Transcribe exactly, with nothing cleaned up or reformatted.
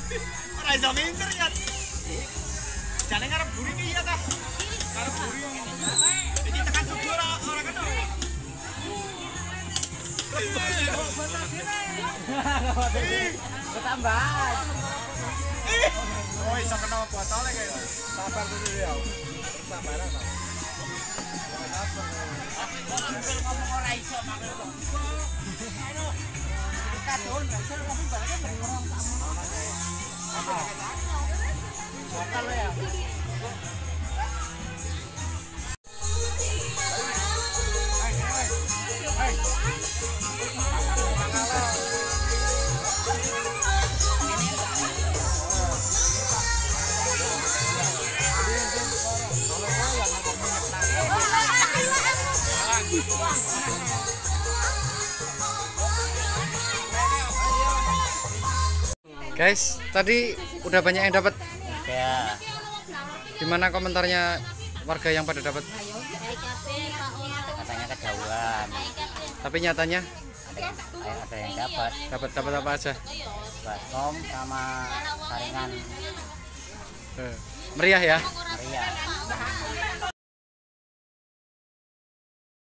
Ora iso mincer ya. Jane ngarep buri iki ya ta. Ngarep buri. Iki tekan subuh ora ora kena. Ketambahan. Oh, iso kena botole kaya. Sabar dulu ya. Bersabaran to. Ngomong ora iso makane. Kadon, iso ngomong barangnya dari orang tamu. Lokal ya. Guys, tadi udah banyak yang dapat. Ya. Gimana komentarnya warga yang pada dapat? Katanya kejauhan. Tapi nyatanya Ada yang dapat. dapat dapat apa aja? Baskom sama saringan Eh, meriah ya. meriah.